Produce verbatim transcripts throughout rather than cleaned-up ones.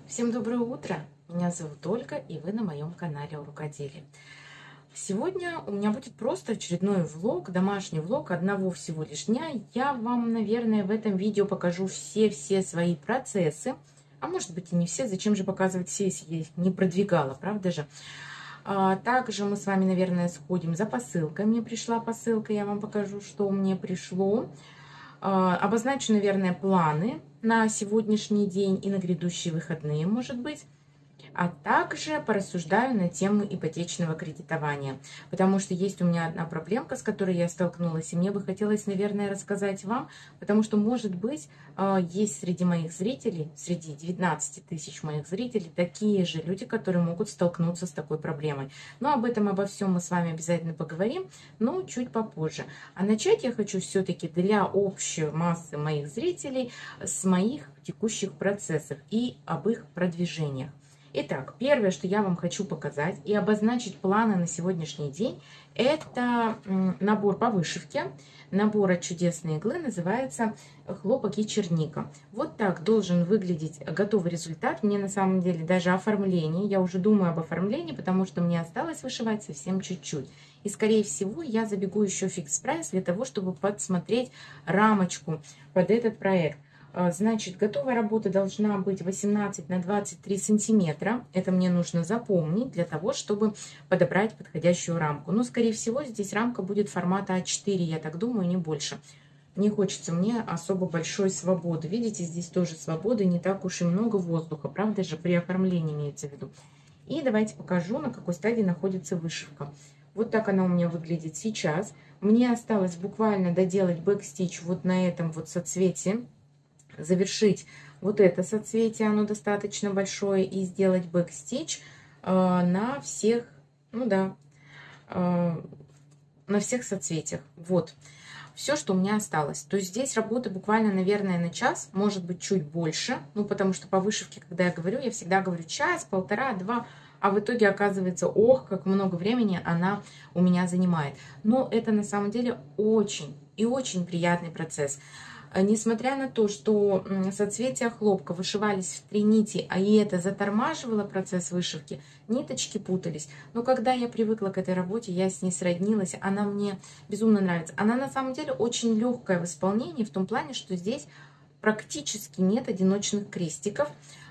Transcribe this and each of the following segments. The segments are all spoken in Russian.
Всем доброе утро! Меня зовут Ольга, и вы на моем канале о рукоделии. Сегодня у меня будет просто очередной влог, домашний влог одного всего лишь дня. Я вам, наверное, в этом видео покажу все-все свои процессы. А может быть и не все, зачем же показывать все, если я их не продвигала, правда же? А также мы с вами, наверное, сходим за посылкой. Мне пришла посылка, я вам покажу, что мне пришло. Обозначу, наверное, планы на сегодняшний день и на грядущие выходные, может быть. А также порассуждаю на тему ипотечного кредитования. Потому что есть у меня одна проблемка, с которой я столкнулась. И мне бы хотелось, наверное, рассказать вам. Потому что, может быть, есть среди моих зрителей, среди девятнадцати тысяч моих зрителей, такие же люди, которые могут столкнуться с такой проблемой. Но об этом, обо всем мы с вами обязательно поговорим, но чуть попозже. А начать я хочу все-таки для общей массы моих зрителей с моих текущих процессов и об их продвижениях. Итак, первое, что я вам хочу показать и обозначить планы на сегодняшний день, это набор по вышивке. Набор от чудесной иглы называется «Хлопок и черника». Вот так должен выглядеть готовый результат. Мне на самом деле даже оформление, я уже думаю об оформлении, потому что мне осталось вышивать совсем чуть-чуть. И скорее всего я забегу еще в фикс прайс для того, чтобы подсмотреть рамочку под этот проект. Значит, готовая работа должна быть восемнадцать на двадцать три сантиметра. Это мне нужно запомнить для того, чтобы подобрать подходящую рамку. Но, скорее всего, здесь рамка будет формата а четыре, я так думаю, не больше. Не хочется мне особо большой свободы. Видите, здесь тоже свободы, не так уж и много воздуха. Правда же, при оформлении имеется в виду. И давайте покажу, на какой стадии находится вышивка. Вот так она у меня выглядит сейчас. Мне осталось буквально доделать бэкстич вот на этом вот соцветии. Завершить вот это соцветие, оно достаточно большое, и сделать бэкстич э, на всех, ну да, э, на всех соцветиях. Вот, все, что у меня осталось. То есть здесь работы буквально, наверное, на час, может быть, чуть больше. Ну, потому что по вышивке, когда я говорю, я всегда говорю час, полтора, два, а в итоге оказывается, ох, как много времени она у меня занимает. Но это на самом деле очень и очень приятный процесс. Несмотря на то, что соцветия хлопка вышивались в три нити, а и это затормаживало процесс вышивки, ниточки путались. Но когда я привыкла к этой работе, я с ней сроднилась, она мне безумно нравится. Она на самом деле очень легкая в исполнении, в том плане, что здесь практически нет одиночных крестиков.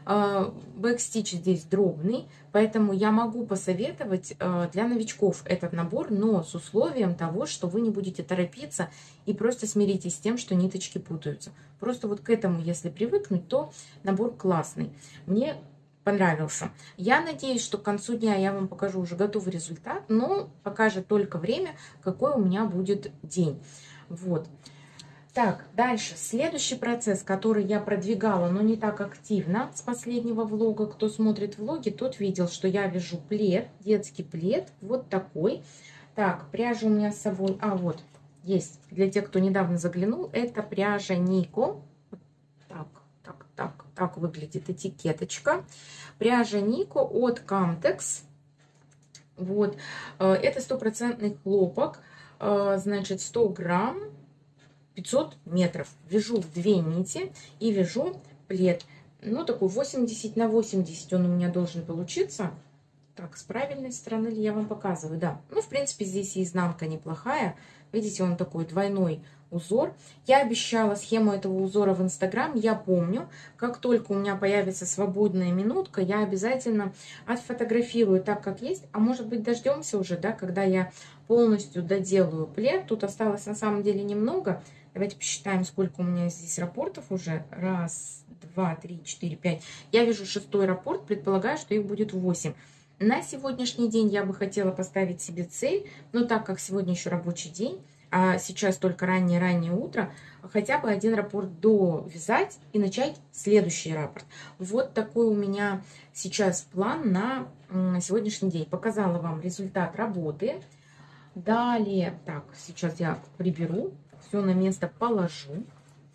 Бэкстич здесь дробный, поэтому я могу посоветовать для новичков этот набор, но с условием того, что вы не будете торопиться и просто смиритесь с тем, что ниточки путаются. Просто вот к этому, если привыкнуть, то набор классный. Мне понравился. Я надеюсь, что к концу дня я вам покажу уже готовый результат, но покажет только время, какой у меня будет день. Вот. Так, дальше. Следующий процесс, который я продвигала, но не так активно с последнего влога. Кто смотрит влоги, тот видел, что я вяжу плед, детский плед, вот такой. Так, пряжа у меня с собой, а вот, есть. Для тех, кто недавно заглянул, это пряжа Нико. Так, так, так, так выглядит этикеточка. Пряжа Нико от Камтекс. Вот, это стопроцентный хлопок, значит, сто грамм. пятьсот метров. Вяжу в две нити и вяжу плед. Ну, такой восемьдесят на восемьдесят он у меня должен получиться. Так, с правильной стороны ли я вам показываю? Да. Ну, в принципе, здесь и изнанка неплохая. Видите, он такой двойной узор. Я обещала схему этого узора в Инстаграм. Я помню, как только у меня появится свободная минутка, я обязательно отфотографирую так, как есть. А может быть, дождемся уже, да, когда я полностью доделаю плед. Тут осталось на самом деле немного. Давайте посчитаем, сколько у меня здесь раппортов уже. Раз, два, три, четыре, пять. Я вяжу шестой раппорт, предполагаю, что их будет восемь. На сегодняшний день я бы хотела поставить себе цель, но так как сегодня еще рабочий день, а сейчас только раннее-раннее утро, хотя бы один раппорт довязать и начать следующий раппорт. Вот такой у меня сейчас план на сегодняшний день. Показала вам результат работы. Далее, так, сейчас я приберу, все на место положу.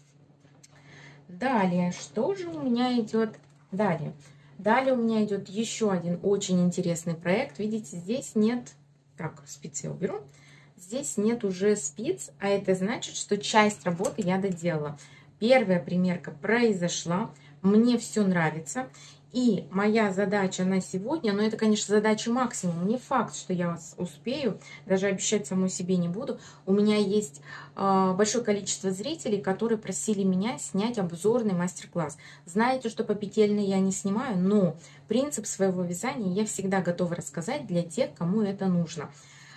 Далее, что же у меня идет далее? Далее у меня идет еще один очень интересный проект. Видите, здесь нет, так, спицы я уберу. Здесь нет уже спиц, а это значит, что часть работы я доделала. Первая примерка произошла. Мне все нравится. И моя задача на сегодня, но это, конечно, задача максимум, не факт, что я успею, даже обещать самой себе не буду. У меня есть э, большое количество зрителей, которые просили меня снять обзорный мастер-класс. Знаете, что по петельной я не снимаю, но принцип своего вязания я всегда готова рассказать для тех, кому это нужно.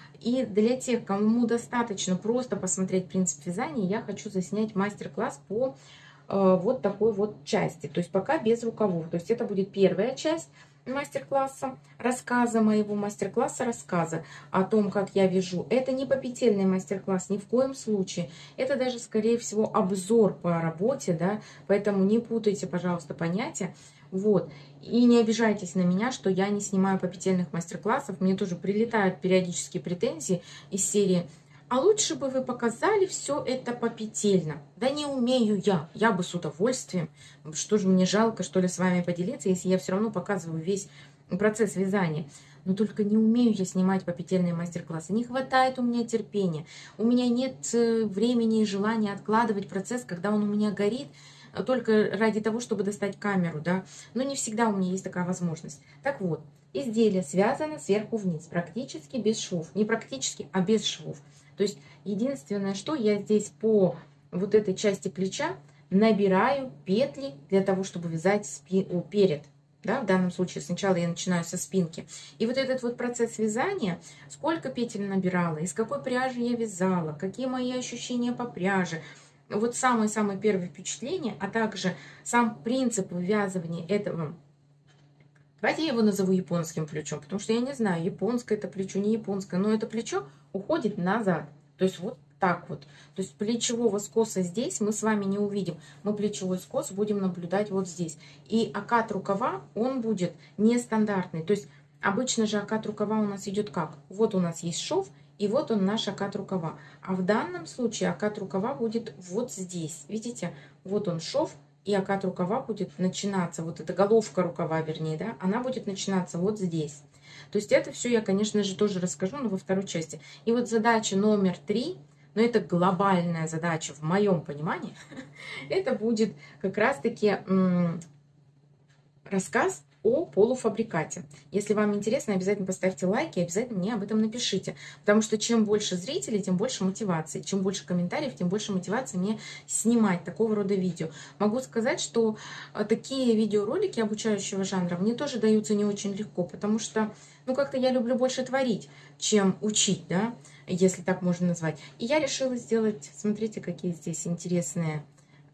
И для тех, кому достаточно просто посмотреть принцип вязания, я хочу заснять мастер-класс по вот такой вот части, то есть пока без рукавов. То есть это будет первая часть мастер-класса, рассказа моего мастер-класса, рассказа о том, как я вяжу. Это не попетельный мастер-класс, ни в коем случае. Это даже, скорее всего, обзор по работе, да, поэтому не путайте, пожалуйста, понятия. Вот. И не обижайтесь на меня, что я не снимаю попетельных мастер-классов. Мне тоже прилетают периодически претензии из серии: а лучше бы вы показали все это попетельно. Да не умею я, я бы с удовольствием. Что же мне жалко, что ли, с вами поделиться, если я все равно показываю весь процесс вязания. Но только не умею я снимать попетельные мастер-классы. Не хватает у меня терпения. У меня нет времени и желания откладывать процесс, когда он у меня горит, только ради того, чтобы достать камеру, да. Но не всегда у меня есть такая возможность. Так вот, изделие связано сверху вниз, практически без швов. Не практически, а без швов. То есть единственное, что я здесь по вот этой части плеча набираю петли для того, чтобы вязать спи перед. Да, в данном случае сначала я начинаю со спинки. И вот этот вот процесс вязания, сколько петель набирала, из какой пряжи я вязала, какие мои ощущения по пряже. Вот самое-самое первое впечатление, а также сам принцип вывязывания этого. Давайте я его назову японским плечом, потому что я не знаю, японское это плечо, не японское, но это плечо уходит назад. То есть вот так вот. То есть плечевого скоса здесь мы с вами не увидим. Мы плечевой скос будем наблюдать вот здесь. И окат рукава, он будет нестандартный. То есть обычно же окат рукава у нас идет как? Вот у нас есть шов, и вот он наш окат рукава. А в данном случае окат рукава будет вот здесь. Видите? Вот он шов. И окат рукава будет начинаться, вот эта головка рукава, вернее, да, она будет начинаться вот здесь. То есть это все я, конечно же, тоже расскажу, но во второй части. И вот задача номер три, но это глобальная задача в моем понимании, это будет как раз-таки рассказ о полуфабрикате. Если вам интересно, обязательно поставьте лайк и обязательно мне об этом напишите. Потому что чем больше зрителей, тем больше мотивации. Чем больше комментариев, тем больше мотивации мне снимать такого рода видео. Могу сказать, что такие видеоролики обучающего жанра мне тоже даются не очень легко, потому что, ну, как-то я люблю больше творить, чем учить, да, если так можно назвать. И я решила сделать, смотрите, какие здесь интересные.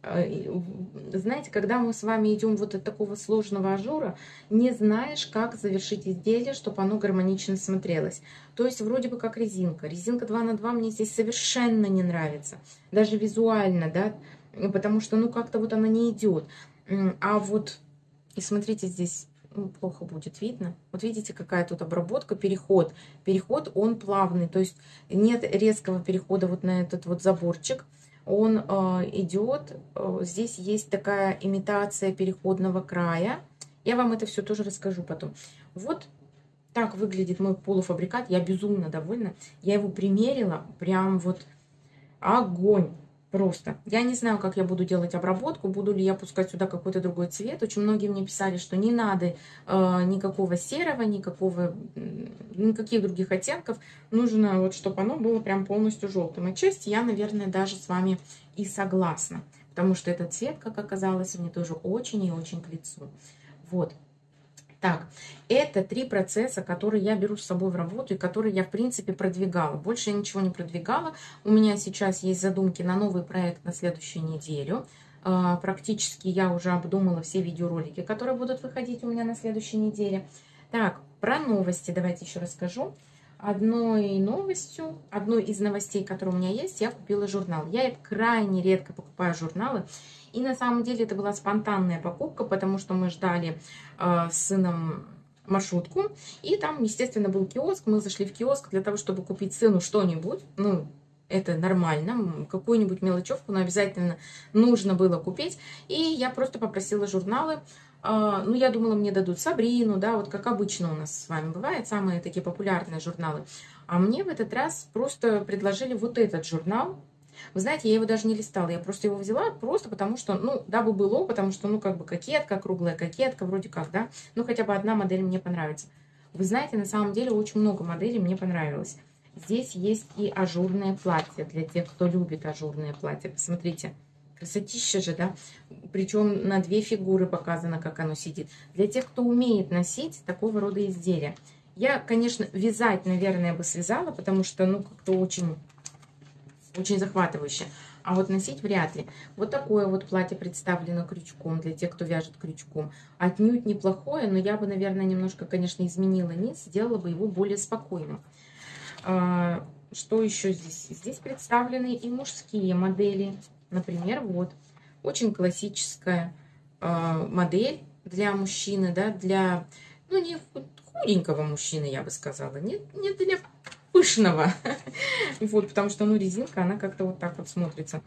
Знаете, когда мы с вами идем вот от такого сложного ажура, не знаешь, как завершить изделие, чтобы оно гармонично смотрелось. То есть вроде бы как резинка. Резинка два на два мне здесь совершенно не нравится. Даже визуально, да, потому что, ну, как-то вот она не идет. А вот, и смотрите, здесь ну, плохо будет видно. Вот видите, какая тут обработка, переход. Переход, он плавный, то есть нет резкого перехода вот на этот вот заборчик. Он э, идет, э, здесь есть такая имитация переходного края. Я вам это все тоже расскажу потом. Вот так выглядит мой полуфабрикат. Я безумно довольна. Я его примерила, прям вот огонь просто. Я не знаю, как я буду делать обработку, буду ли я пускать сюда какой-то другой цвет. Очень многие мне писали, что не надо э, никакого серого, никакого, никаких других оттенков. Нужно, вот, чтобы оно было прям полностью желтым. Отчасти я, наверное, даже с вами и согласна. Потому что этот цвет, как оказалось, мне тоже очень и очень к лицу. Вот. Так, это три процесса, которые я беру с собой в работу и которые я, в принципе, продвигала. Больше я ничего не продвигала. У меня сейчас есть задумки на новый проект на следующую неделю. Практически я уже обдумала все видеоролики, которые будут выходить у меня на следующей неделе. Так, про новости давайте еще расскажу. Одной новостью, одной из новостей, которая у меня есть, я купила журнал. Я крайне редко покупаю журналы. И на самом деле это была спонтанная покупка, потому что мы ждали э, с сыном маршрутку. И там, естественно, был киоск. Мы зашли в киоск для того, чтобы купить сыну что-нибудь. Ну, это нормально. Какую-нибудь мелочевку, но обязательно нужно было купить. И я просто попросила журналы. Э, ну, я думала, мне дадут Сабрину, да, вот как обычно у нас с вами бывает, самые такие популярные журналы. А мне в этот раз просто предложили вот этот журнал. Вы знаете, я его даже не листала, я просто его взяла, просто потому что, ну, дабы было, потому что, ну, как бы кокетка, круглая кокетка, вроде как, да, ну, хотя бы одна модель мне понравится. Вы знаете, на самом деле очень много моделей мне понравилось. Здесь есть и ажурное платье для тех, кто любит ажурное платье. Посмотрите, красотища же, да? Причем на две фигуры показано, как оно сидит. Для тех, кто умеет носить такого рода изделия. Я, конечно, вязать, наверное, бы связала, потому что, ну, как-то очень, очень захватывающе. А вот носить вряд ли. Вот такое вот платье представлено крючком, для тех, кто вяжет крючком. Отнюдь неплохое, но я бы, наверное, немножко, конечно, изменила низ, сделала бы его более спокойным. А, что еще здесь? Здесь представлены и мужские модели. Например, вот, очень классическая а, модель для мужчины, да, для, ну, не худенького мужчины, я бы сказала, не, не для пышного. Вот, потому что, ну, резинка, она как-то вот так вот смотрится.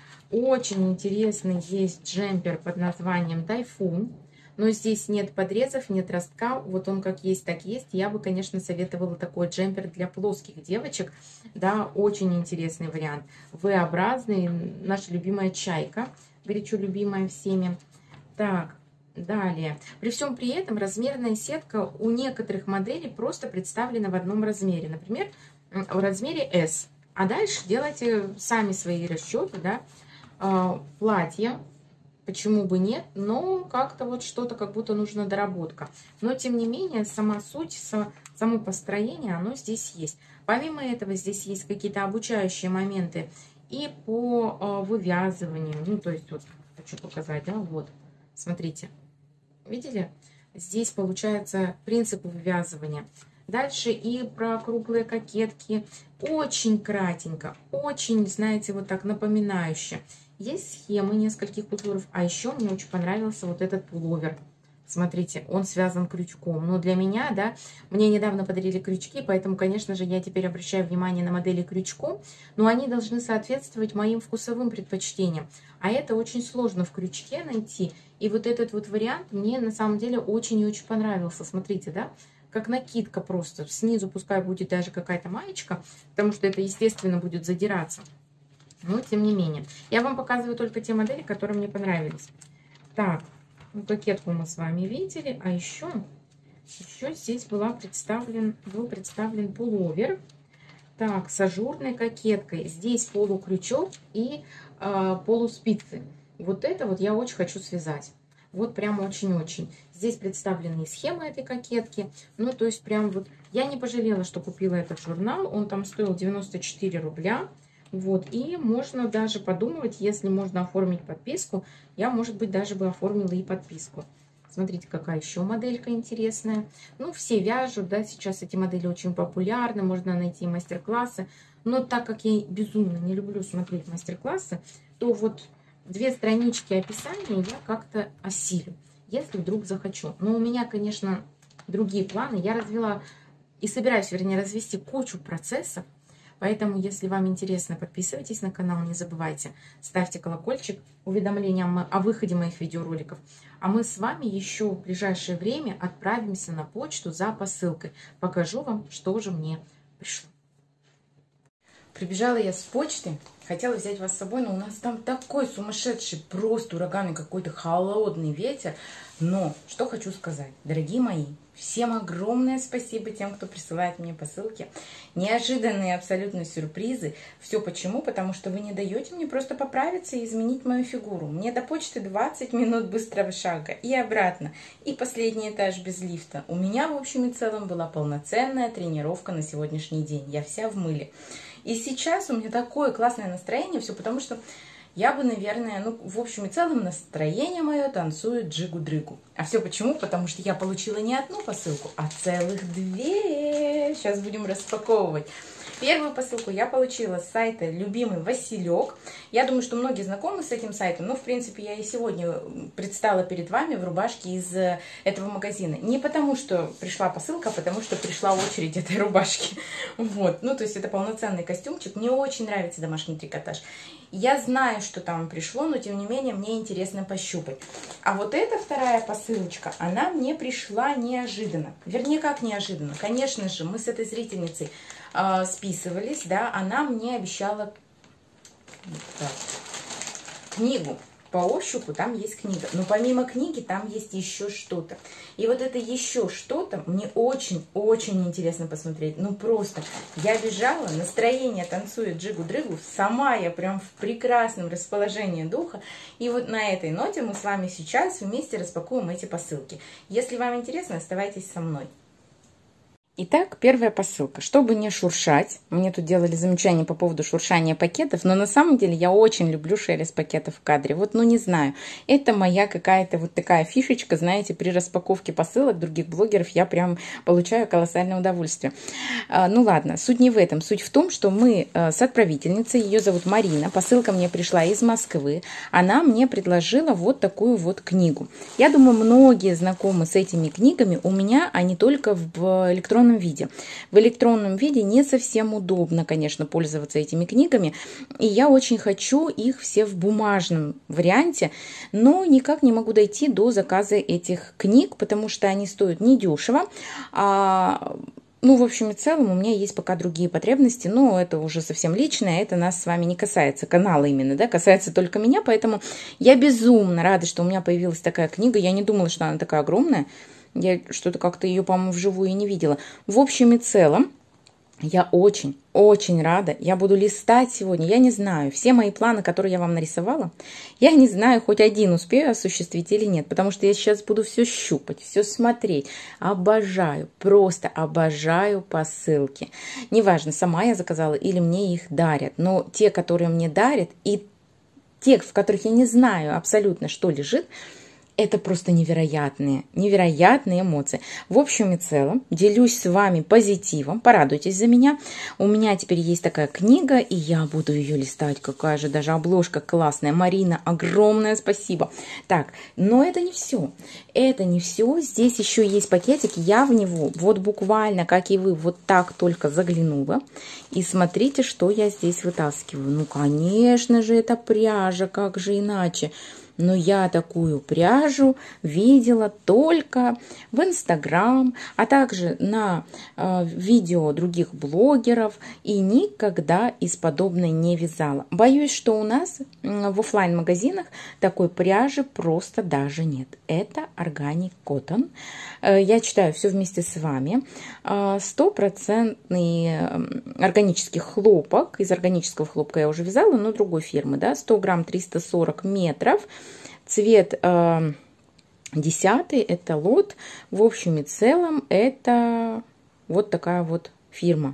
Очень интересный есть джемпер под названием Тайфун. Но здесь нет подрезов, нет ростка. Вот он как есть, так есть. Я бы, конечно, советовала такой джемпер для плоских девочек. Да, очень интересный вариант. V-образный, наша любимая чайка. Горячо любимая всеми. Так, далее. При всем при этом размерная сетка у некоторых моделей просто представлена в одном размере. Например, в размере S. А дальше делайте сами свои расчеты, да. Платье. Почему бы нет, но как-то вот что-то как будто нужна доработка. Но тем не менее, сама суть, само построение, оно здесь есть. Помимо этого, здесь есть какие-то обучающие моменты и по вывязыванию. Ну, то есть, вот хочу показать, да, вот, смотрите. Видели? Здесь получается принцип вывязывания. Дальше и про круглые кокетки. Очень кратенько, очень, знаете, вот так напоминающе. Есть схемы нескольких узоров, а еще мне очень понравился вот этот пуловер. Смотрите, он связан крючком. Но для меня, да, мне недавно подарили крючки, поэтому, конечно же, я теперь обращаю внимание на модели крючком, но они должны соответствовать моим вкусовым предпочтениям. А это очень сложно в крючке найти. И вот этот вот вариант мне на самом деле очень и очень понравился. Смотрите, да, как накидка просто. Снизу пускай будет даже какая-то маечка, потому что это, естественно, будет задираться. Но, тем не менее, я вам показываю только те модели, которые мне понравились. Так, ну, кокетку мы с вами видели. А еще, еще здесь была представлен, был представлен пуловер. Так, с ажурной кокеткой. Здесь полукрючок и э, полуспицы. Вот это вот я очень хочу связать. Вот прям очень-очень. Здесь представлены схемы этой кокетки. Ну, то есть прям вот я не пожалела, что купила этот журнал. Он там стоил девяносто четыре рубля. Вот, и можно даже подумать, если можно оформить подписку, я, может быть, даже бы оформила и подписку. Смотрите, какая еще моделька интересная. Ну, все вяжут, да, сейчас эти модели очень популярны, можно найти мастер-классы. Но так как я безумно не люблю смотреть мастер-классы, то вот две странички описания я как-то осилю, если вдруг захочу. Но у меня, конечно, другие планы. Я развела и собираюсь, вернее, развести кучу процессов. Поэтому, если вам интересно, подписывайтесь на канал, не забывайте, ставьте колокольчик, уведомления о выходе моих видеороликов. А мы с вами еще в ближайшее время отправимся на почту за посылкой. Покажу вам, что же мне пришло. Прибежала я с почты, хотела взять вас с собой, но у нас там такой сумасшедший, просто ураганный какой-то холодный ветер. Но что хочу сказать, дорогие мои, всем огромное спасибо тем, кто присылает мне посылки. Неожиданные абсолютно сюрпризы. Все почему? Потому что вы не даете мне просто поправиться и изменить мою фигуру. Мне до почты двадцать минут быстрого шага и обратно. И последний этаж без лифта. У меня в общем и целом была полноценная тренировка на сегодняшний день. Я вся в мыле. И сейчас у меня такое классное настроение. Все потому что... Я бы, наверное, ну, в общем и целом, настроение мое танцует джигу-дрыгу. А все почему? Потому что я получила не одну посылку, а целых две. Сейчас будем распаковывать. Первую посылку я получила с сайта «Любимый Василек». Я думаю, что многие знакомы с этим сайтом, но, в принципе, я и сегодня предстала перед вами в рубашке из этого магазина. Не потому, что пришла посылка, а потому, что пришла очередь этой рубашки. Вот. Ну, то есть это полноценный костюмчик. Мне очень нравится домашний трикотаж. Я знаю, что там пришло, но, тем не менее, мне интересно пощупать. А вот эта вторая посылочка, она мне пришла неожиданно. Вернее, как неожиданно. Конечно же, мы с этой зрительницей э, списывались, да, она мне обещала Так. Книгу. По ощупу там есть книга. Но помимо книги там есть еще что-то. И вот это еще что-то мне очень-очень интересно посмотреть. Ну просто. Я бежала, настроение танцует джигу-дрыгу. Сама я прям в прекрасном расположении духа. И вот на этой ноте мы с вами сейчас вместе распакуем эти посылки. Если вам интересно, оставайтесь со мной. Итак, первая посылка. Чтобы не шуршать, мне тут делали замечания по поводу шуршания пакетов, но на самом деле я очень люблю шелест пакетов в кадре. Вот, ну не знаю, это моя какая-то вот такая фишечка, знаете, при распаковке посылок других блогеров я прям получаю колоссальное удовольствие. А, ну ладно, суть не в этом. Суть в том, что мы а, с отправительницей, ее зовут Марина, посылка мне пришла из Москвы, она мне предложила вот такую вот книгу. Я думаю, многие знакомы с этими книгами, у меня они только в электронном виде. В электронном виде не совсем удобно, конечно, пользоваться этими книгами, и я очень хочу их все в бумажном варианте, но никак не могу дойти до заказа этих книг, потому что они стоят недешево, а ну, в общем и целом, у меня есть пока другие потребности, но это уже совсем личное, это нас с вами не касается, канала именно, да, касается только меня, поэтому я безумно рада, что у меня появилась такая книга, я не думала, что она такая огромная, я что-то как-то ее, по-моему, вживую и не видела. В общем и целом, я очень, очень рада. Я буду листать сегодня. Я не знаю, все мои планы, которые я вам нарисовала, я не знаю, хоть один успею осуществить или нет. Потому что я сейчас буду все щупать, все смотреть. Обожаю, просто обожаю посылки. Неважно, сама я заказала или мне их дарят. Но те, которые мне дарят, и те, в которых я не знаю абсолютно, что лежит, это просто невероятные, невероятные эмоции. В общем и целом, делюсь с вами позитивом, порадуйтесь за меня. У меня теперь есть такая книга, и я буду ее листать. Какая же даже обложка классная. Марина, огромное спасибо. Так, но это не все. Это не все. Здесь еще есть пакетик. Я в него, вот буквально, как и вы, вот так только заглянула. И смотрите, что я здесь вытаскиваю. Ну, конечно же, это пряжа, как же иначе. Но я такую пряжу видела только в Инстаграм, а также на э, видео других блогеров и никогда из подобной не вязала. Боюсь, что у нас в офлайн-магазинах такой пряжи просто даже нет. Это Organic Cotton. Э, я читаю все вместе с вами. Стопроцентный органический хлопок. Из органического хлопка я уже вязала, но другой фирмы. Да? сто грамм, триста сорок метров. Цвет э, десятый, это лот. В общем и целом, это вот такая вот фирма.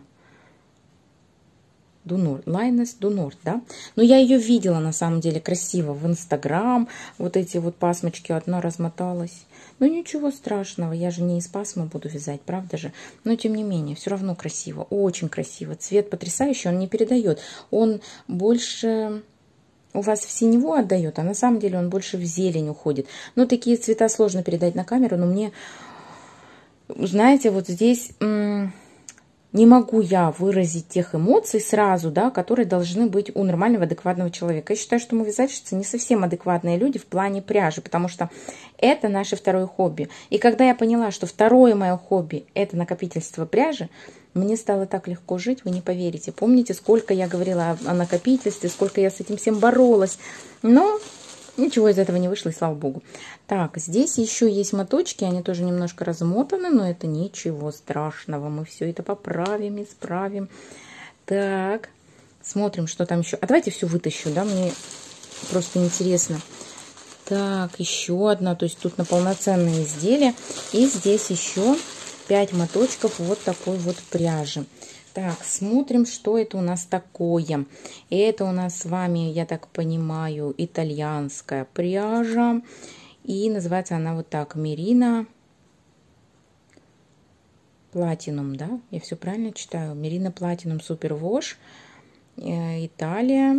Дунор, Лайнес Дунор, да. Но я ее видела, на самом деле, красиво в Инстаграм. Вот эти вот пасмочки, одна размоталась. Ну, ничего страшного, я же не из пасмы буду вязать, правда же? Но, тем не менее, все равно красиво, очень красиво. Цвет потрясающий, он не передает. Он больше... у вас в синеву отдает, а на самом деле он больше в зелень уходит. Но такие цвета сложно передать на камеру, но мне, знаете, вот здесь не могу я выразить тех эмоций сразу, да, которые должны быть у нормального, адекватного человека. Я считаю, что мы вязальщицы не совсем адекватные люди в плане пряжи, потому что это наше второе хобби. И когда я поняла, что второе мое хобби – это накопительство пряжи, мне стало так легко жить, вы не поверите. Помните, сколько я говорила о накопительстве, сколько я с этим всем боролась. Но ничего из этого не вышло, и слава богу. Так, здесь еще есть моточки, они тоже немножко размотаны, но это ничего страшного. Мы все это поправим, исправим. Так, смотрим, что там еще. А давайте все вытащу, да, мне просто интересно. Так, еще одна, то есть тут на полноценное изделие. И здесь еще пять моточков вот такой вот пряжи. Так, смотрим, что это у нас такое. Это у нас с вами, я так понимаю, итальянская пряжа. И называется она вот так, Merino Platinum, да? Я все правильно читаю? Merino Platinum Super Wash. Италия.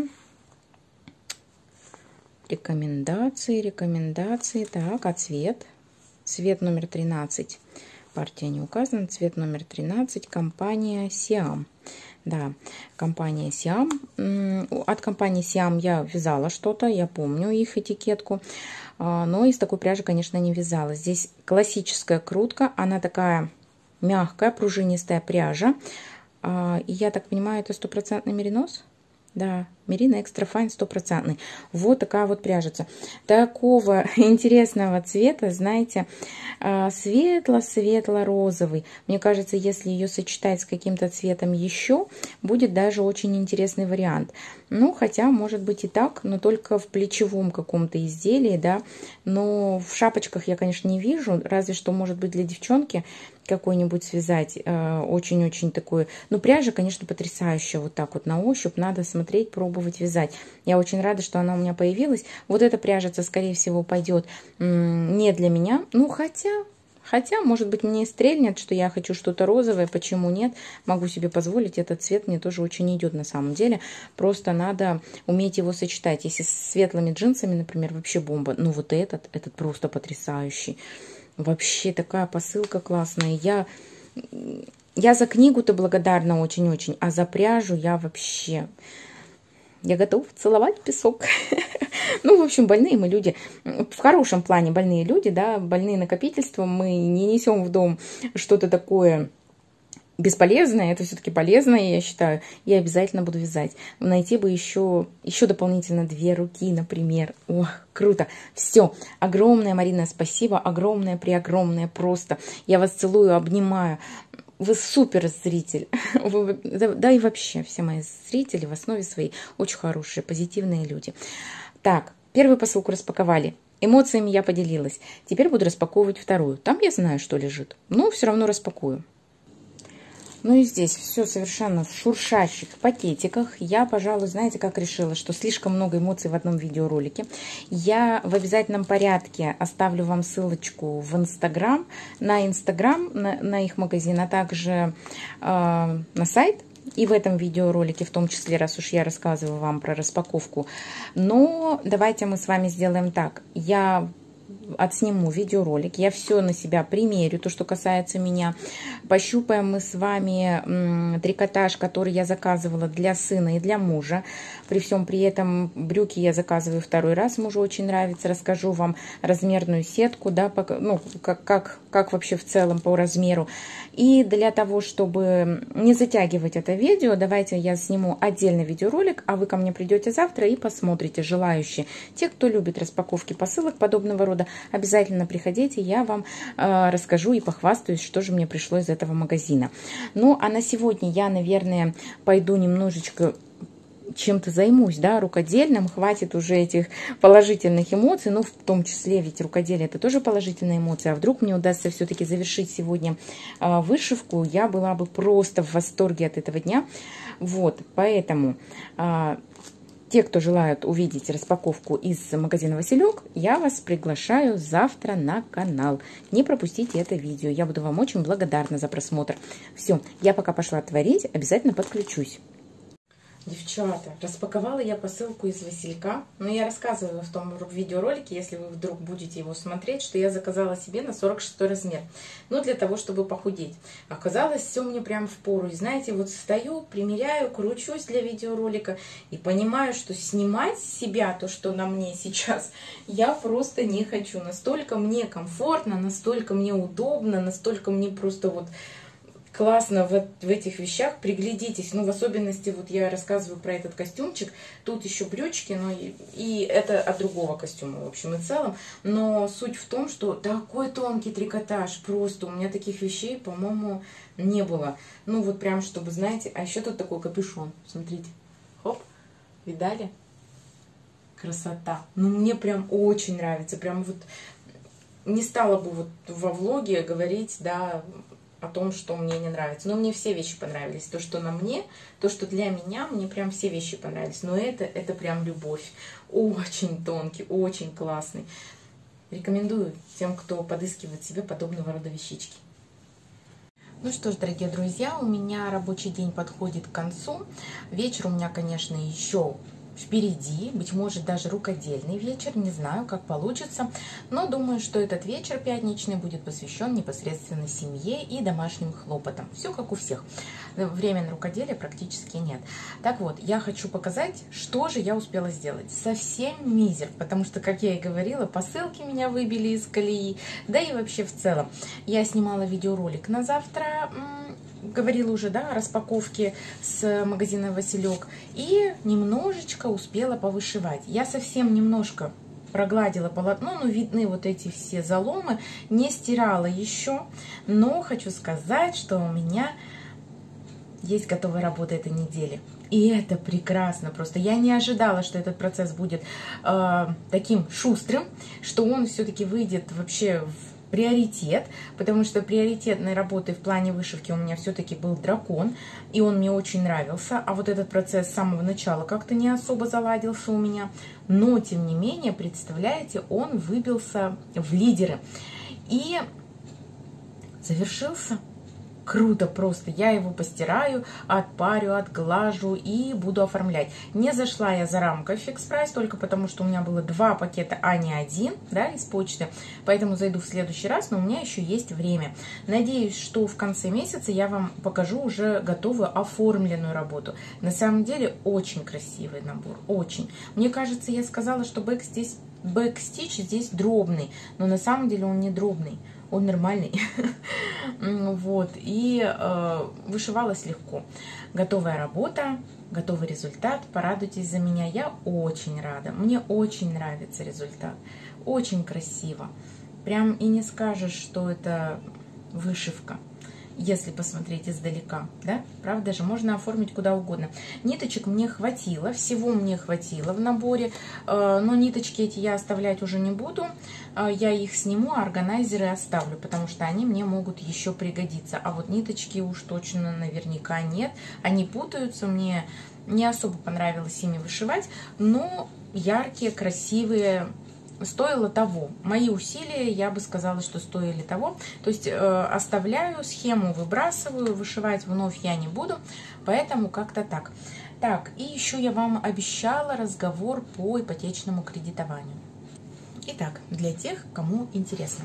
Рекомендации, рекомендации. Так, а цвет? Цвет номер тринадцать. Партия не указана. Цвет номер тринадцать. Компания Siam. Да, компания Siam. От компании Siam я вязала что-то. Я помню их этикетку. Но из такой пряжи, конечно, не вязала. Здесь классическая крутка. Она такая мягкая, пружинистая пряжа. И я так понимаю, это стопроцентный меринос? Да, Merino Extra Fine стопроцентный. Вот такая вот пряжица. Такого интересного цвета, знаете, светло-светло-розовый. Мне кажется, если ее сочетать с каким-то цветом еще, будет даже очень интересный вариант. Ну, хотя, может быть и так, но только в плечевом каком-то изделии, да. Но в шапочках я, конечно, не вижу, разве что, может быть, для девчонки какой-нибудь связать, очень-очень э, такой, ну, пряжа, конечно, потрясающая, вот так вот на ощупь, надо смотреть, пробовать вязать. Я очень рада, что она у меня появилась. Вот эта пряжица, скорее всего, пойдет не для меня, ну, хотя... Хотя, может быть, мне стрельнет, что я хочу что-то розовое, почему нет? Могу себе позволить, этот цвет мне тоже очень идет на самом деле. Просто надо уметь его сочетать. Если с светлыми джинсами, например, вообще бомба. Ну вот этот, этот просто потрясающий. Вообще такая посылка классная. Я, я за книгу-то благодарна очень-очень, а за пряжу я вообще... Я готова целовать песок. Ну, в общем, больные мы люди, в хорошем плане больные люди, да, больные накопительством. Мы не несем в дом что-то такое бесполезное, это все-таки полезное, я считаю. Я обязательно буду вязать. Найти бы еще, еще дополнительно две руки, например. Ох, круто. Все. Огромное, Марина, спасибо. Огромное, преогромное просто. Я вас целую, обнимаю. Вы супер зритель. Вы, да, да и вообще все мои зрители в основе своей очень хорошие, позитивные люди. Так, первую посылку распаковали. Эмоциями я поделилась. Теперь буду распаковывать вторую. Там я знаю, что лежит. Но все равно распакую. Ну и здесь все совершенно в шуршащих пакетиках. Я, пожалуй, знаете, как решила, что слишком много эмоций в одном видеоролике. Я в обязательном порядке оставлю вам ссылочку в Инстаграм, на Инстаграм, на, на их магазин, а также э, на сайт. И в этом видеоролике, в том числе, раз уж я рассказываю вам про распаковку. Но давайте мы с вами сделаем так. Я отсниму видеоролик, я все на себя примерю, то, что касается меня. Пощупаем мы с вами трикотаж, который я заказывала для сына и для мужа. При всем при этом брюки я заказываю второй раз, мужу очень нравится. Расскажу вам размерную сетку, да, ну, как, как, как вообще в целом по размеру. И для того, чтобы не затягивать это видео, давайте я сниму отдельный видеоролик, а вы ко мне придете завтра и посмотрите, желающие. Те, кто любит распаковки посылок подобного рода, обязательно приходите, я вам э, расскажу и похвастаюсь, что же мне пришло из этого магазина. Ну, а на сегодня я, наверное, пойду немножечко чем-то займусь, да, рукодельным, хватит уже этих положительных эмоций, ну, в том числе, ведь рукоделие это тоже положительные эмоции, а вдруг мне удастся все-таки завершить сегодня э, вышивку, я была бы просто в восторге от этого дня, вот, поэтому... Э, Те, кто желают увидеть распаковку из магазина Василек, я вас приглашаю завтра на канал. Не пропустите это видео. Я буду вам очень благодарна за просмотр. Все, я пока пошла творить, обязательно подключусь. Девчата, распаковала я посылку из Василька, но я рассказывала в том видеоролике, если вы вдруг будете его смотреть, что я заказала себе на сорок шестой размер, ну для того, чтобы похудеть. Оказалось, все мне прям в пору, и знаете, вот стою, примеряю, кручусь для видеоролика и понимаю, что снимать с себя то, что на мне сейчас, я просто не хочу. Настолько мне комфортно, настолько мне удобно, настолько мне просто вот... классно в, в этих вещах, приглядитесь, ну, в особенности, вот я рассказываю про этот костюмчик, тут еще брючки, ну, и, и это от другого костюма, в общем и целом, но суть в том, что такой тонкий трикотаж, просто у меня таких вещей, по-моему, не было, ну, вот прям, чтобы, знаете, а еще тут такой капюшон, смотрите, хоп, видали? Красота, ну, мне прям очень нравится, прям вот, не стала бы вот во влоге говорить, да, о том, что мне не нравится. Но мне все вещи понравились. То, что на мне, то, что для меня, мне прям все вещи понравились. Но это, это прям любовь. Очень тонкий, очень классный. Рекомендую тем, кто подыскивает себе подобного рода вещички. Ну что ж, дорогие друзья, у меня рабочий день подходит к концу. Вечер у меня, конечно, еще впереди, быть может, даже рукодельный вечер, не знаю, как получится, но думаю, что этот вечер пятничный будет посвящен непосредственно семье и домашним хлопотам. Все как у всех. Времени на рукоделие практически нет. Так вот, я хочу показать, что же я успела сделать. Совсем мизер, потому что, как я и говорила, посылки меня выбили из колеи, да и вообще в целом. Я снимала видеоролик на завтра, говорила уже, да, о распаковке с магазина Василек. И немножечко успела повышивать. Я совсем немножко прогладила полотно, но видны вот эти все заломы. Не стирала еще, но хочу сказать, что у меня есть готовая работа этой недели. И это прекрасно просто. Я не ожидала, что этот процесс будет э, таким шустрым, что он все-таки выйдет вообще в приоритет, потому что приоритетной работой в плане вышивки у меня все-таки был дракон, и он мне очень нравился, а вот этот процесс с самого начала как-то не особо заладился у меня, но тем не менее, представляете, он выбился в лидеры и завершился. Круто просто. Я его постираю, отпарю, отглажу и буду оформлять. Не зашла я за рамкой в Fix Price только потому, что у меня было два пакета, а не один, да, из почты. Поэтому зайду в следующий раз, но у меня еще есть время. Надеюсь, что в конце месяца я вам покажу уже готовую оформленную работу. На самом деле очень красивый набор, очень. Мне кажется, я сказала, что бэк здесь, бэк-стич здесь дробный, но на самом деле он не дробный. Он нормальный. Вот. И э, вышивалась легко. Готовая работа, готовый результат. Порадуйтесь за меня. Я очень рада. Мне очень нравится результат. Очень красиво. Прям и не скажешь, что это вышивка, если посмотреть издалека, да, правда же, можно оформить куда угодно. Ниточек мне хватило, всего мне хватило в наборе, но ниточки эти я оставлять уже не буду, я их сниму, а органайзеры оставлю, потому что они мне могут еще пригодиться, а вот ниточки уж точно наверняка нет, они путаются, мне не особо понравилось ими вышивать, но яркие, красивые, стоило того. Мои усилия, я бы сказала, что стоили того. То есть э, оставляю, схему выбрасываю, вышивать вновь я не буду, поэтому как-то так. Так, и еще я вам обещала разговор по ипотечному кредитованию. Итак, для тех, кому интересно.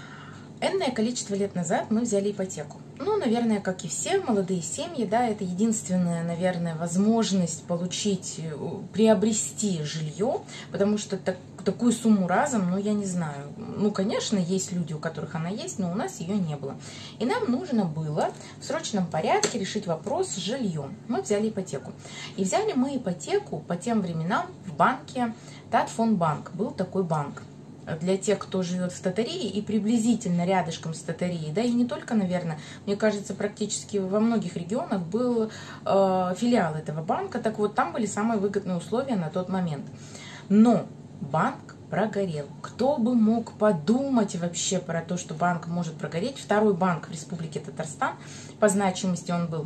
Энное количество лет назад мы взяли ипотеку. Ну, наверное, как и все молодые семьи, да, это единственная, наверное, возможность получить, приобрести жилье, потому что так, такую сумму разом, ну, я не знаю. Ну, конечно, есть люди, у которых она есть, но у нас ее не было. И нам нужно было в срочном порядке решить вопрос с жильем. Мы взяли ипотеку. И взяли мы ипотеку по тем временам в банке Татфонбанк. Был такой банк. Для тех, кто живет в Татарии и приблизительно рядышком с Татарией, да, и не только, наверное, мне кажется, практически во многих регионах был э, филиал этого банка, так вот, там были самые выгодные условия на тот момент. Но банк прогорел. Кто бы мог подумать вообще про то, что банк может прогореть? Второй банк в Республике Татарстан, по значимости он был,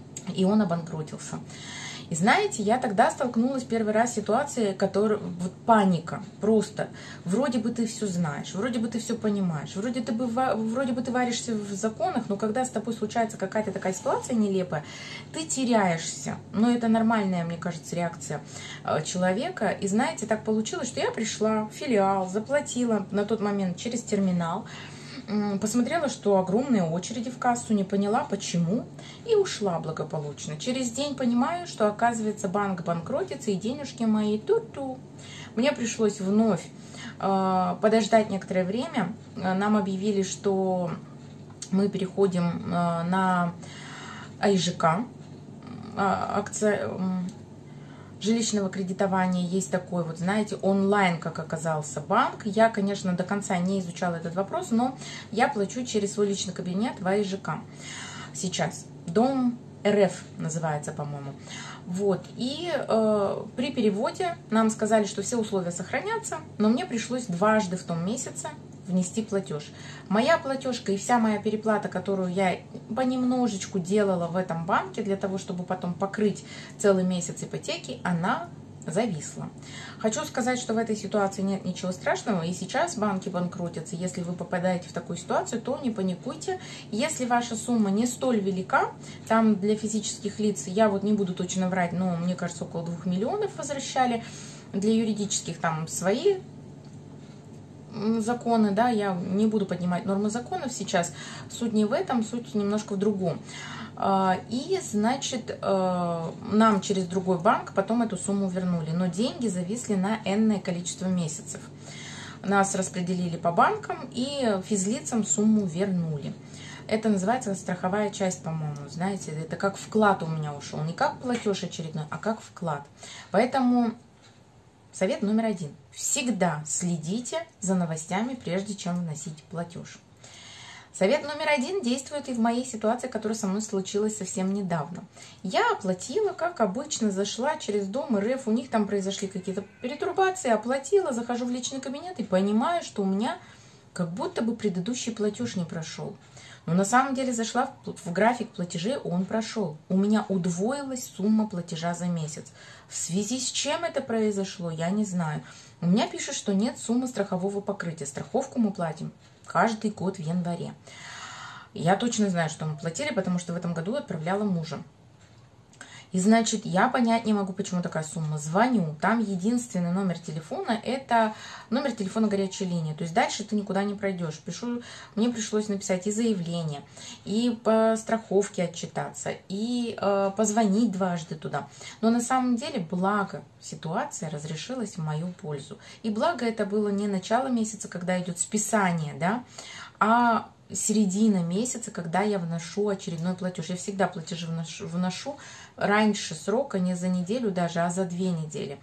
и он обанкротился. И знаете, я тогда столкнулась первый раз с ситуацией, которая, вот паника, просто, вроде бы ты все знаешь, вроде бы ты все понимаешь, вроде, ты бы, вроде бы ты варишься в законах, но когда с тобой случается какая-то такая ситуация нелепая, ты теряешься. Но это нормальная, мне кажется, реакция человека. И знаете, так получилось, что я пришла в филиал, заплатила на тот момент через терминал, посмотрела, что огромные очереди в кассу, не поняла почему, и ушла благополучно. Через день понимаю, что, оказывается, банк банкротится, и денежки мои ту-ту. Мне пришлось вновь э, подождать некоторое время. Нам объявили, что мы переходим э, на АИЖК, э, акция жилищного кредитования, есть такой вот, знаете, онлайн, как оказался, банк. Я, конечно, до конца не изучала этот вопрос, но я плачу через свой личный кабинет в АИЖК сейчас. Дом РФ называется, по-моему. Вот, и э, при переводе нам сказали, что все условия сохранятся, но мне пришлось дважды в том месяце внести платеж. Моя платежка и вся моя переплата, которую я понемножечку делала в этом банке для того, чтобы потом покрыть целый месяц ипотеки, она зависла. Хочу сказать, что в этой ситуации нет ничего страшного, и сейчас банки банкротятся. Если вы попадаете в такую ситуацию, то не паникуйте. Если ваша сумма не столь велика, там для физических лиц, я вот не буду точно врать, но мне кажется, около двух миллионов возвращали, для юридических там свои законы, да, я не буду поднимать нормы законов сейчас, суть не в этом, суть немножко в другом. И, значит, нам через другой банк потом эту сумму вернули, но деньги зависли на энное количество месяцев. Нас распределили по банкам и физлицам сумму вернули. Это называется страховая часть, по-моему, знаете, это как вклад у меня ушел, не как платеж очередной, а как вклад. Поэтому совет номер один. Всегда следите за новостями, прежде чем вносить платеж. Совет номер один действует и в моей ситуации, которая со мной случилась совсем недавно. Я оплатила, как обычно, зашла через Дом РФ, у них там произошли какие-то перетурбации, оплатила, захожу в личный кабинет и понимаю, что у меня как будто бы предыдущий платеж не прошел. Но на самом деле зашла в график платежей, он прошел. У меня удвоилась сумма платежа за месяц. В связи с чем это произошло, я не знаю. У меня пишут, что нет суммы страхового покрытия. Страховку мы платим каждый год в январе. Я точно знаю, что мы платили, потому что в этом году отправляла мужа. И значит, я понять не могу, почему такая сумма. Звоню, там единственный номер телефона, это номер телефона горячей линии. То есть дальше ты никуда не пройдешь. Пишу, мне пришлось написать и заявление, и по страховке отчитаться, и э, позвонить дважды туда. Но на самом деле, благо, ситуация разрешилась в мою пользу. И благо это было не начало месяца, когда идет списание, да, а середина месяца, когда я вношу очередной платеж. Я всегда платежи вношу, вношу раньше срока, не за неделю даже, а за две недели.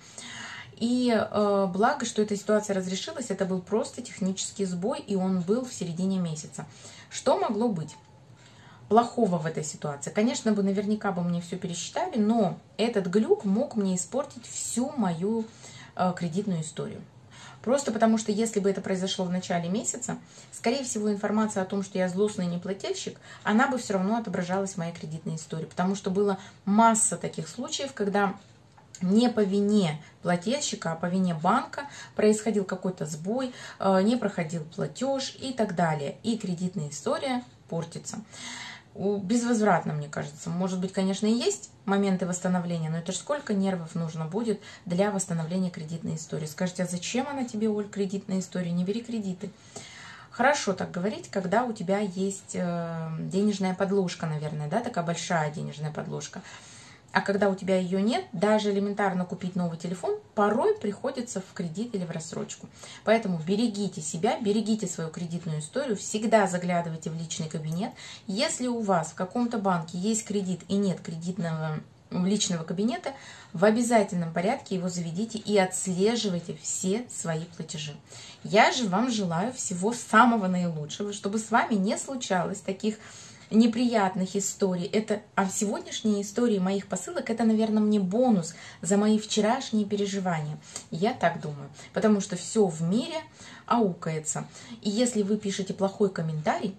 И э, благо, что эта ситуация разрешилась, это был просто технический сбой, и он был в середине месяца. Что могло быть плохого в этой ситуации? Конечно, бы наверняка бы мне все пересчитали, но этот глюк мог мне испортить всю мою э, кредитную историю. Просто потому, что если бы это произошло в начале месяца, скорее всего, информация о том, что я злостный неплательщик, она бы все равно отображалась в моей кредитной истории. Потому что была масса таких случаев, когда не по вине плательщика, а по вине банка происходил какой-то сбой, не проходил платеж и так далее. И кредитная история портится. Безвозвратно, мне кажется. Может быть, конечно, и есть моменты восстановления, но это же сколько нервов нужно будет для восстановления кредитной истории. Скажете, а зачем она тебе, Оль, кредитная история? Не бери кредиты. Хорошо так говорить, когда у тебя есть денежная подложка, наверное, да, такая большая денежная подложка. А когда у тебя ее нет, даже элементарно купить новый телефон порой приходится в кредит или в рассрочку. Поэтому берегите себя, берегите свою кредитную историю, всегда заглядывайте в личный кабинет. Если у вас в каком-то банке есть кредит и нет кредитного личного кабинета, в обязательном порядке его заведите и отслеживайте все свои платежи. Я же вам желаю всего самого наилучшего, чтобы с вами не случалось таких неприятных историй. Это, а в сегодняшней истории моих посылок это, наверное, мне бонус за мои вчерашние переживания. Я так думаю, потому что все в мире аукается. И если вы пишете плохой комментарий,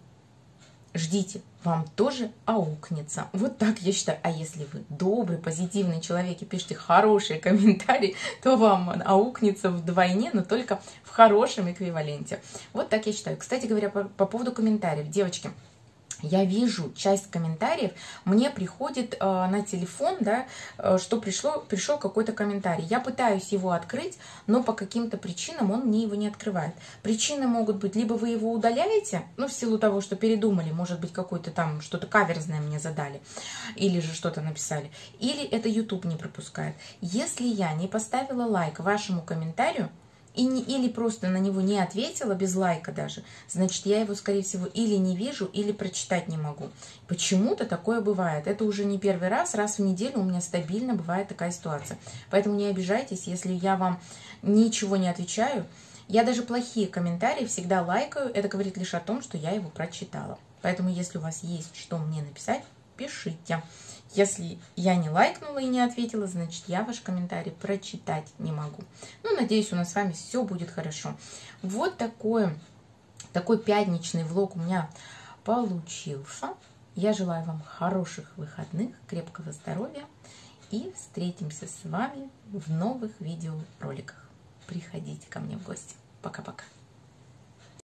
ждите, вам тоже аукнется. Вот так я считаю. А если вы добрый, позитивный человек и пишете хорошие комментарии, то вам аукнется вдвойне, но только в хорошем эквиваленте. Вот так я считаю. Кстати говоря, по, по поводу комментариев, девочки, я вижу часть комментариев, мне приходит э, на телефон, да, э, что пришло, пришел какой-то комментарий. Я пытаюсь его открыть, но по каким-то причинам он мне его не открывает. Причины могут быть, либо вы его удаляете, ну, в силу того, что передумали, может быть, какой-то там, что-то каверзное мне задали, или же что-то написали, или это YouTube не пропускает. Если я не поставила лайк вашему комментарию, И не, или просто на него не ответила, без лайка даже, значит, я его, скорее всего, или не вижу, или прочитать не могу. Почему-то такое бывает. Это уже не первый раз, раз в неделю у меня стабильно бывает такая ситуация. Поэтому не обижайтесь, если я вам ничего не отвечаю. Я даже плохие комментарии всегда лайкаю. Это говорит лишь о том, что я его прочитала. Поэтому, если у вас есть что мне написать, пишите. Если я не лайкнула и не ответила, значит, я ваш комментарий прочитать не могу. Ну, надеюсь, у нас с вами все будет хорошо. Вот такой, такой пятничный влог у меня получился. Я желаю вам хороших выходных, крепкого здоровья. И встретимся с вами в новых видеороликах. Приходите ко мне в гости. Пока-пока.